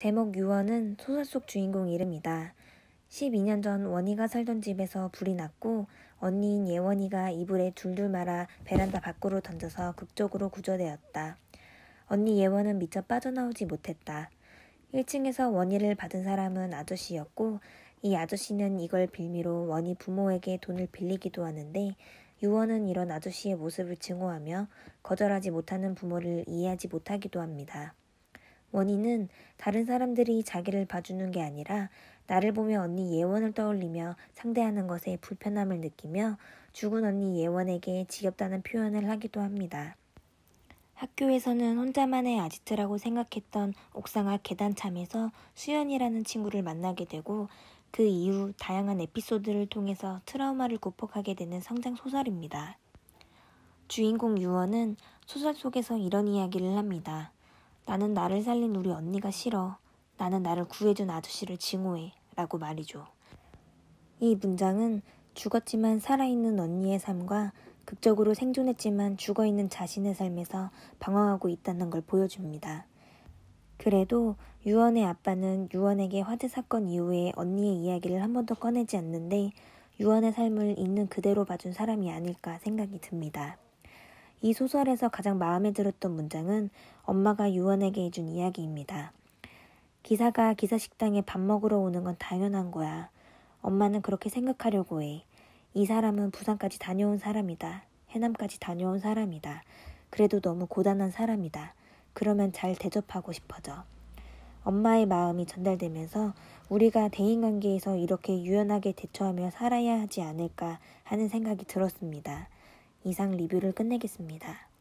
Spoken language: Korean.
제목 유원은 소설 속 주인공 이름이다. 12년 전 원희가 살던 집에서 불이 났고 언니인 예원이가 이불에 둘둘 말아 베란다 밖으로 던져서 극적으로 구조되었다. 언니 예원은 미처 빠져나오지 못했다. 1층에서 원희를 받은 사람은 아저씨였고 이 아저씨는 이걸 빌미로 원희 부모에게 돈을 빌리기도 하는데 유원은 이런 아저씨의 모습을 증오하며 거절하지 못하는 부모를 이해하지 못하기도 합니다. 원희는 다른 사람들이 자기를 봐주는 게 아니라 나를 보며 언니 예원을 떠올리며 상대하는 것에 불편함을 느끼며 죽은 언니 예원에게 지겹다는 표현을 하기도 합니다. 학교에서는 혼자만의 아지트라고 생각했던 옥상 앞 계단참에서 수연이라는 친구를 만나게 되고 그 이후 다양한 에피소드를 통해서 트라우마를 극복하게 되는 성장 소설입니다. 주인공 유원은 소설 속에서 이런 이야기를 합니다. 나는 나를 살린 우리 언니가 싫어. 나는 나를 구해준 아저씨를 증오해. 라고 말이죠. 이 문장은 죽었지만 살아있는 언니의 삶과 극적으로 생존했지만 죽어있는 자신의 삶에서 방황하고 있다는 걸 보여줍니다. 그래도 유원의 아빠는 유원에게 화재 사건 이후에 언니의 이야기를 한 번도 꺼내지 않는데 유원의 삶을 있는 그대로 봐준 사람이 아닐까 생각이 듭니다. 이 소설에서 가장 마음에 들었던 문장은 엄마가 유원에게 해준 이야기입니다. 기사가 기사식당에 밥 먹으러 오는 건 당연한 거야. 엄마는 그렇게 생각하려고 해. 이 사람은 부산까지 다녀온 사람이다. 해남까지 다녀온 사람이다. 그래도 너무 고단한 사람이다. 그러면 잘 대접하고 싶어져. 엄마의 마음이 전달되면서 우리가 대인관계에서 이렇게 유연하게 대처하며 살아야 하지 않을까 하는 생각이 들었습니다. 이상 리뷰를 끝내겠습니다.